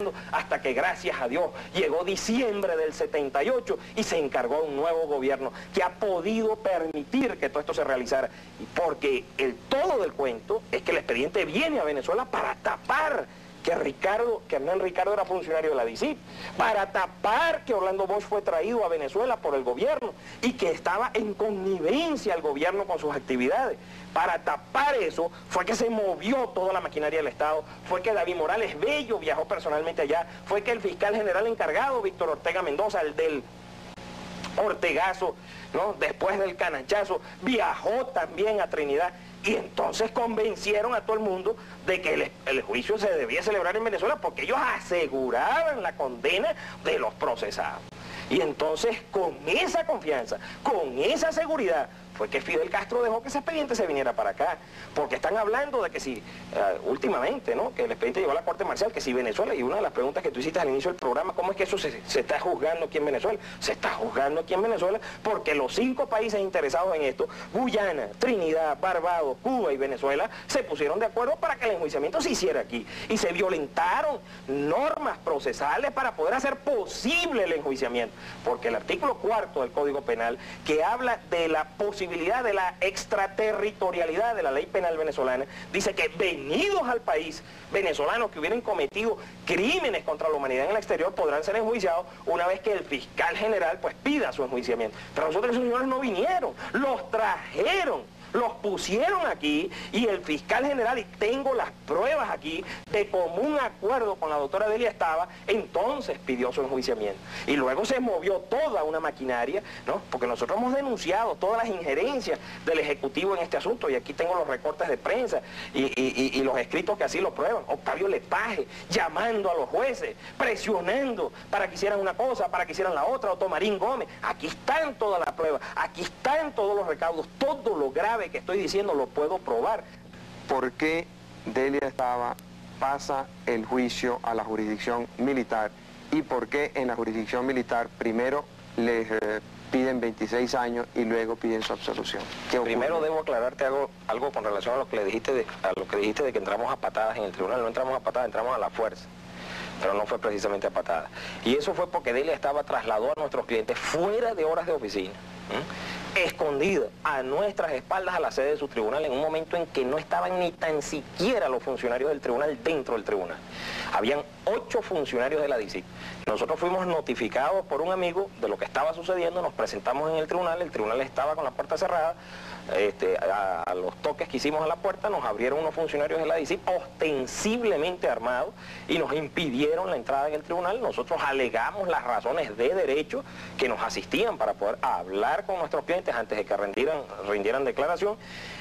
trabajando hasta que, gracias a Dios, llegó diciembre del 78 y se encargó un nuevo gobierno que ha podido permitir que todo esto se realizara. Porque el todo del cuento es que el expediente viene a Venezuela para tapar que Hernán Ricardo era funcionario de la DICIP, para tapar que Orlando Bosch fue traído a Venezuela por el gobierno y que estaba en connivencia el gobierno con sus actividades. Para tapar eso fue que se movió toda la maquinaria del Estado, fue que David Morales Bello viajó personalmente allá, fue que el fiscal general encargado, Víctor Ortega Mendoza, el del Ortegazo, ¿no?, después del Canachazo, viajó también a Trinidad. Y entonces convencieron a todo el mundo de que el juicio se debía celebrar en Venezuela porque ellos aseguraban la condena de los procesados. Y entonces, con esa confianza, con esa seguridad, fue que Fidel Castro dejó que ese expediente se viniera para acá. Porque están hablando de que si, últimamente, ¿no?, que el expediente llegó a la Corte Marcial, que si Venezuela, y una de las preguntas que tú hiciste al inicio del programa, ¿cómo es que eso se está juzgando aquí en Venezuela? Se está juzgando aquí en Venezuela porque los 5 países interesados en esto, Guyana, Trinidad, Barbados, Cuba y Venezuela, se pusieron de acuerdo para que el enjuiciamiento se hiciera aquí. Y se violentaron normas procesales para poder hacer posible el enjuiciamiento. Porque el artículo 4 del Código Penal, que habla de la posibilidad de la extraterritorialidad de la ley penal venezolana, dice que venidos al país, venezolanos que hubieran cometido crímenes contra la humanidad en el exterior podrán ser enjuiciados una vez que el fiscal general pues pida su enjuiciamiento. Pero nosotros esos señores no vinieron, los trajeron, los pusieron aquí y el fiscal general, y tengo las pruebas aquí, de común acuerdo con la doctora Delia Estaba, entonces pidió su enjuiciamiento. Y luego se movió toda una maquinaria, ¿no?, porque nosotros hemos denunciado todas las injerencias del Ejecutivo en este asunto, y aquí tengo los recortes de prensa y los escritos que así lo prueban. Octavio Lepage llamando a los jueces, presionando para que hicieran una cosa, para que hicieran la otra, Otto Marín Gómez. Aquí están todas las pruebas, aquí están todos los recaudos, todo lo grave que estoy diciendo lo puedo probar. ¿Por qué Delia Estaba pasa el juicio a la jurisdicción militar y por qué en la jurisdicción militar primero les piden 26 años y luego piden su absolución? Primero debo aclararte algo con relación a lo que le dijiste de que entramos a patadas en el tribunal. No entramos a patadas, entramos a la fuerza, pero no fue precisamente a patadas. Y eso fue porque Delia Estaba trasladó a nuestros clientes fuera de horas de oficina, escondida a nuestras espaldas a la sede de su tribunal en un momento en que no estaban ni tan siquiera los funcionarios del tribunal dentro del tribunal. Habían 8 funcionarios de la DICIP. Nosotros fuimos notificados por un amigo de lo que estaba sucediendo, nos presentamos en el tribunal estaba con la puerta cerrada. A los toques que hicimos a la puerta nos abrieron unos funcionarios de la DICIP ostensiblemente armados y nos impidieron la entrada en el tribunal. Nosotros alegamos las razones de derecho que nos asistían para poder hablar con nuestros clientes antes de que rindieran declaración.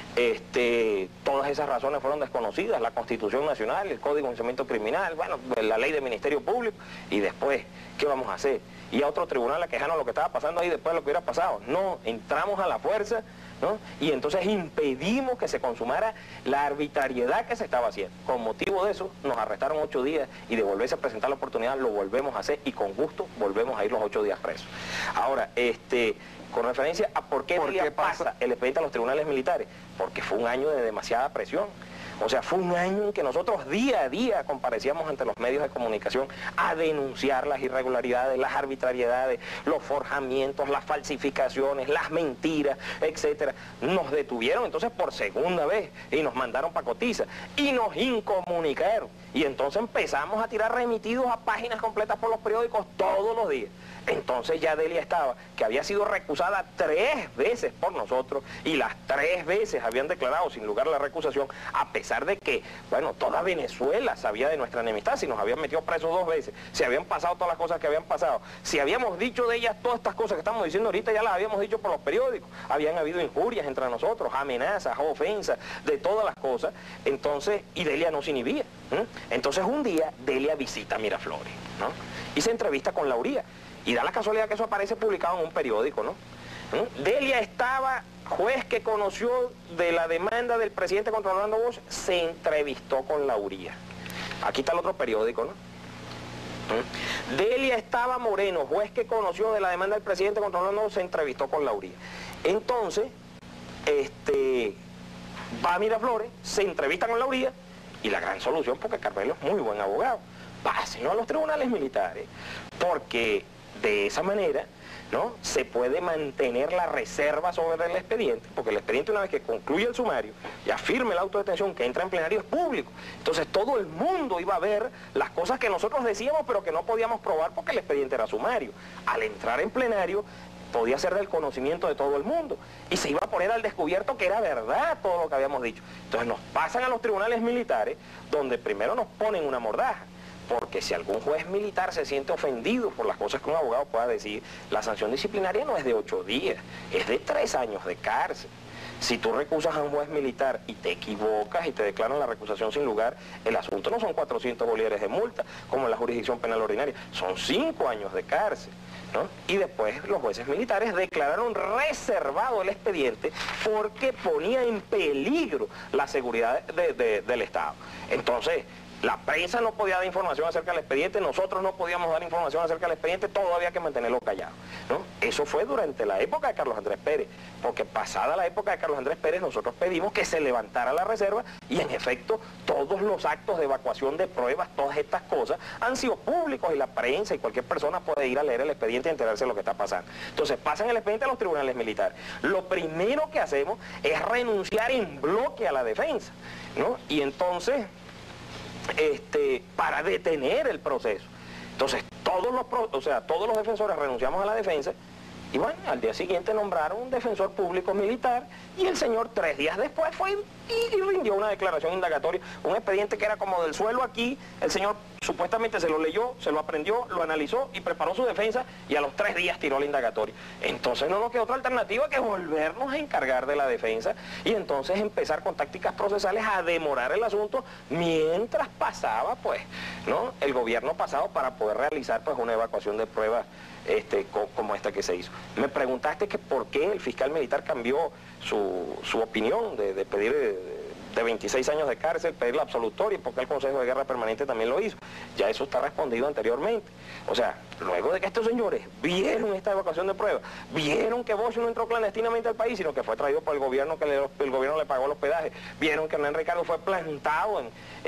Todas esas razones fueron desconocidas, la Constitución Nacional, el Código de Enjuiciamiento Criminal, bueno, la ley del Ministerio Público, y después, ¿qué vamos a hacer? Y a otro tribunal a quejarnos lo que estaba pasando ahí después de lo que hubiera pasado. No, entramos a la fuerza, ¿no?, y entonces impedimos que se consumara la arbitrariedad que se estaba haciendo. Con motivo de eso, nos arrestaron 8 días y de volverse a presentar la oportunidad, lo volvemos a hacer y con gusto volvemos a ir los 8 días presos. Ahora, con referencia a por qué pasa el expediente a los tribunales militares, porque fue un año de demasiada presión. O sea, fue un año en que nosotros día a día comparecíamos ante los medios de comunicación a denunciar las irregularidades, las arbitrariedades, los forjamientos, las falsificaciones, las mentiras, etcétera. Nos detuvieron entonces por segunda vez y nos mandaron para Cotiza y nos incomunicaron. Y entonces empezamos a tirar remitidos a páginas completas por los periódicos todos los días. Entonces ya Delia Estaba, que había sido recusada 3 veces por nosotros y las 3 veces habían declarado sin lugar a la recusación, a pesar de que, bueno, toda Venezuela sabía de nuestra enemistad, si nos habían metido presos 2 veces, si habían pasado todas las cosas que habían pasado, si habíamos dicho de ellas todas estas cosas que estamos diciendo ahorita, ya las habíamos dicho por los periódicos, habían habido injurias entre nosotros, amenazas, ofensas, de todas las cosas. Entonces, y Delia no se inhibía. Entonces un día Delia visita Miraflores, ¿no?, y se entrevista con Lauría. Y da la casualidad que eso aparece publicado en un periódico, ¿no? Delia Estaba, juez que conoció de la demanda del presidente contra Orlando Bosch, se entrevistó con Lauría. Aquí está el otro periódico, ¿no? Delia Estaba Moreno, juez que conoció de la demanda del presidente contra Orlando Bosch, se entrevistó con Lauría. Entonces, va a Miraflores, se entrevista con Lauría, y la gran solución, porque Carmelo es muy buen abogado, pásenlo a los tribunales militares, porque de esa manera, ¿no?, se puede mantener la reserva sobre el expediente, porque el expediente, una vez que concluye el sumario y afirme la autodetención que entra en plenario, es público. Entonces todo el mundo iba a ver las cosas que nosotros decíamos pero que no podíamos probar porque el expediente era sumario. Al entrar en plenario podía ser del conocimiento de todo el mundo y se iba a poner al descubierto que era verdad todo lo que habíamos dicho. Entonces nos pasan a los tribunales militares, donde primero nos ponen una mordaja, porque si algún juez militar se siente ofendido por las cosas que un abogado pueda decir, la sanción disciplinaria no es de 8 días, es de 3 años de cárcel. Si tú recusas a un juez militar y te equivocas y te declaran la recusación sin lugar, el asunto no son 400 bolívares de multa, como en la jurisdicción penal ordinaria, son 5 años de cárcel, ¿no? Y después los jueces militares declararon reservado el expediente porque ponía en peligro la seguridad del Estado. Entonces, la prensa no podía dar información acerca del expediente, nosotros no podíamos dar información acerca del expediente, todo había que mantenerlo callado, ¿no? Eso fue durante la época de Carlos Andrés Pérez, porque pasada la época de Carlos Andrés Pérez nosotros pedimos que se levantara la reserva y en efecto todos los actos de evacuación de pruebas, todas estas cosas han sido públicos y la prensa y cualquier persona puede ir a leer el expediente y enterarse de lo que está pasando. Entonces pasan el expediente a los tribunales militares. Lo primero que hacemos es renunciar en bloque a la defensa, ¿no? Y entonces para detener el proceso. Entonces todos los defensores renunciamos a la defensa y bueno, al día siguiente nombraron un defensor público militar y el señor 3 días después fue y rindió una declaración indagatoria, un expediente que era como del suelo aquí, el señor supuestamente se lo leyó, se lo aprendió, lo analizó y preparó su defensa y a los 3 días tiró la indagatoria. Entonces no nos quedó otra alternativa que volvernos a encargar de la defensa y entonces empezar con tácticas procesales a demorar el asunto mientras pasaba, pues, ¿no?, el gobierno pasado para poder realizar, pues, una evacuación de pruebas como esta que se hizo. Me preguntaste que por qué el fiscal militar cambió su opinión de pedir de 26 años de cárcel, pedir la absolutoria, y por qué el Consejo de Guerra Permanente también lo hizo. Ya eso está respondido anteriormente. O sea, luego de que estos señores vieron esta evacuación de pruebas, vieron que Bosch no entró clandestinamente al país, sino que fue traído por el gobierno, que el gobierno le pagó el hospedaje, vieron que Hernán Ricardo fue plantado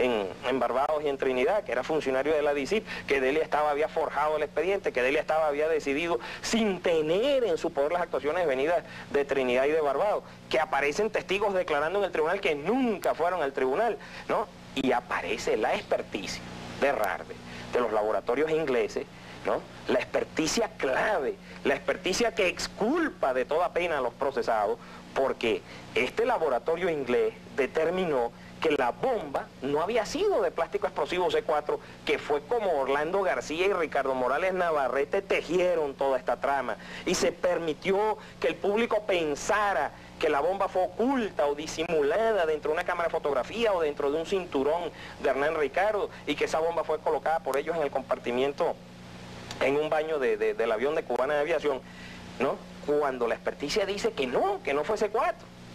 en Barbados y en Trinidad, que era funcionario de la DICIP, que Delia había forjado el expediente, que Delia había decidido sin tener en su poder las actuaciones venidas de Trinidad y de Barbados, que aparecen testigos declarando en el tribunal que nunca fueron al tribunal, ¿no? Y aparece la experticia de Rarde, de los laboratorios ingleses, ¿no?, la experticia clave, la experticia que exculpa de toda pena a los procesados, porque este laboratorio inglés determinó que la bomba no había sido de plástico explosivo C4, que fue como Orlando García y Ricardo Morales Navarrete tejieron toda esta trama, y se permitió que el público pensara que la bomba fue oculta o disimulada dentro de una cámara de fotografía o dentro de un cinturón de Hernán Ricardo, y que esa bomba fue colocada por ellos en el compartimiento, en un baño del avión de Cubana de Aviación, ¿no? Cuando la experticia dice que no fue C4,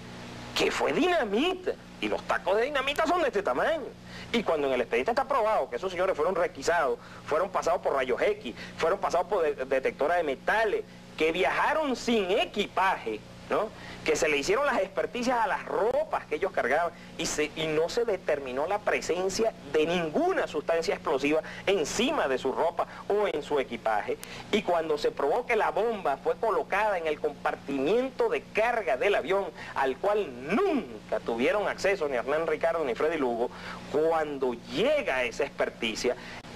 que fue dinamita, y los tacos de dinamita son de este tamaño. Y cuando en el expediente está probado que esos señores fueron requisados, fueron pasados por rayos X, fueron pasados por detectora de metales, que viajaron sin equipaje, ¿no?, que se le hicieron las experticias a las ropas que ellos cargaban y no se determinó la presencia de ninguna sustancia explosiva encima de su ropa o en su equipaje, y cuando se probó que la bomba fue colocada en el compartimiento de carga del avión, al cual nunca tuvieron acceso ni Hernán Ricardo ni Freddy Lugo, cuando llega esa experticia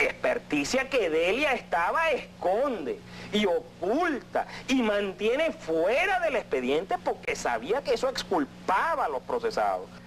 que Delia esconde y oculta y mantiene fuera del expediente porque sabía que eso exculpaba a los procesados.